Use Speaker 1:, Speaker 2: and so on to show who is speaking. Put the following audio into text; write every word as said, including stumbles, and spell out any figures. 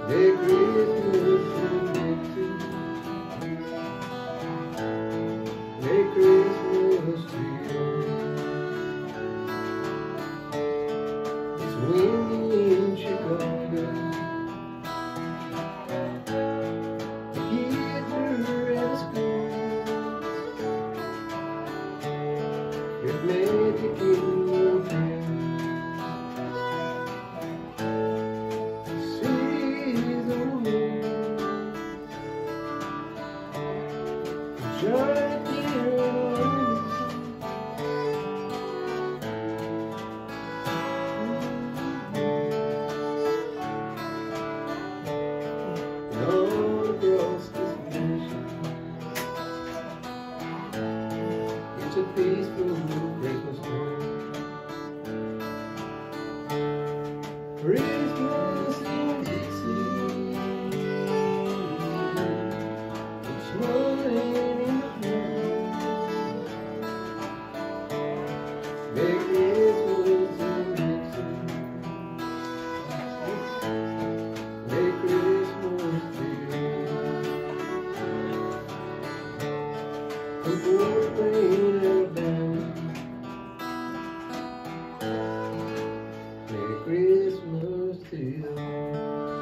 Speaker 1: Merry Christmas to Dixie. Merry Christmas to you. It's windy in Chicago. The kids are at school. There's magic in your hair. Right here in and all across this nation, it's a peaceful Christmas time. Christmas in Dixie, it's snowing in the ground. Merry Christmas in Dixie. Merry Christmas to you. From Fort Wayne, Alabama. Merry Christmas to you.